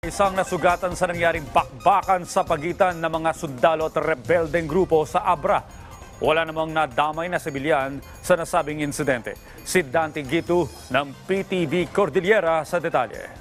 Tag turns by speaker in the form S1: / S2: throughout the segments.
S1: Isang nasugatan sa nangyaring bakbakan sa pagitan ng mga sundalo at rebeldeng grupo sa Abra. Wala namang nadamay na sibilyan sa nasabing insidente. Si Dante Gitu ng PTV Cordillera sa detalye.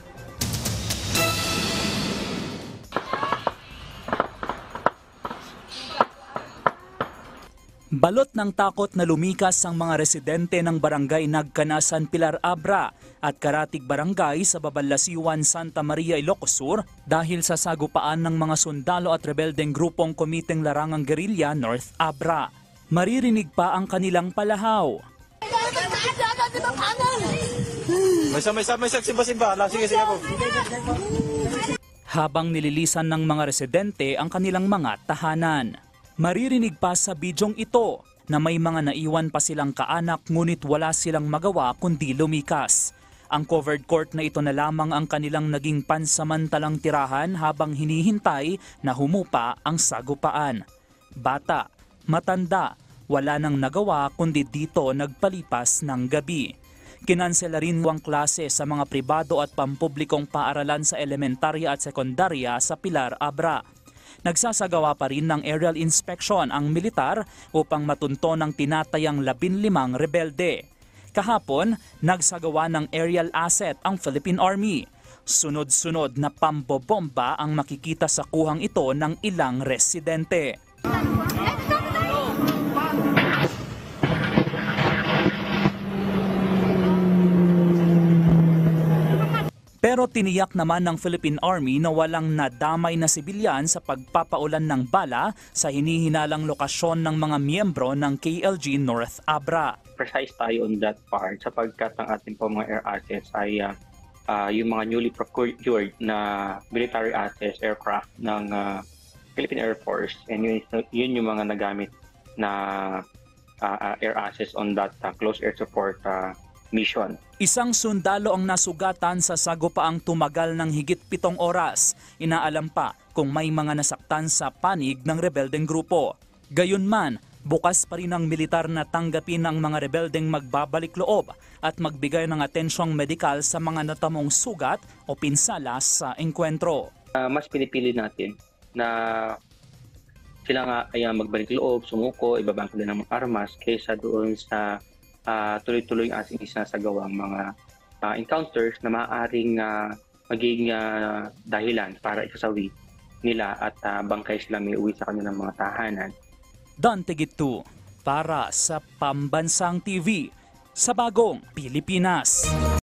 S2: Balot ng takot na lumikas ang mga residente ng barangay Nagkanasan, Pilar Abra at Karatig Barangay sa Babalasiwan, Santa Maria, Ilocos Sur dahil sa sagupaan ng mga sundalo at rebeldeng grupong Komiteng Larangang Guerrilla North Abra. Maririnig pa ang kanilang palahaw.
S3: May simba. Sige po.
S2: Habang nililisan ng mga residente ang kanilang mga tahanan. Maririnig pa sa bidyong ito na may mga naiwan pa silang kaanak ngunit wala silang magawa kundi lumikas. Ang covered court na ito na lamang ang kanilang naging pansamantalang tirahan habang hinihintay na humupa ang sagupaan. Bata, matanda, wala nang nagawa kundi dito nagpalipas ng gabi. Kinansela rin ang klase sa mga pribado at pampublikong paaralan sa elementarya at sekundarya sa Pilar Abra. Nagsasagawa pa rin ng aerial inspection ang militar upang matunto ng tinatayang 15 rebelde. Kahapon, nagsagawa ng aerial asset ang Philippine Army. Sunod-sunod na pambobomba ang makikita sa kuhang ito ng ilang residente. Pero tiniyak naman ng Philippine Army na walang nadamay na sibilyan sa pagpapaulan ng bala sa hinihinalang lokasyon ng mga miyembro ng KLG North Abra.
S4: Precise tayo on that part sapagkat ang ating po mga air assets ay yung mga newly procured na military assets aircraft ng Philippine Air Force, and yun yung mga nagamit na air assets on that close air support mission.
S2: Isang sundalo ang nasugatan sa sagupaang tumagal ng higit 7 oras. Inaalam pa kung may mga nasaktan sa panig ng rebeldeng grupo. Gayunman, bukas pa rin ang militar na tanggapin ang mga rebeldeng magbabalik loob at magbigay ng atensyong medikal sa mga natamong sugat o pinsala sa engkwentro.
S4: Mas pinipili natin na sila nga ay magbalik loob, sumuko, ibabangko din ng armas kaysa doon sa tuloy-tuloy ang ating isinasagawang mga encounters na maaaring maging dahilan para isasawi nila at bangkay sila may uwi sa kanilang mga tahanan.
S2: Dante Gitu para sa Pambansang TV sa Bagong Pilipinas.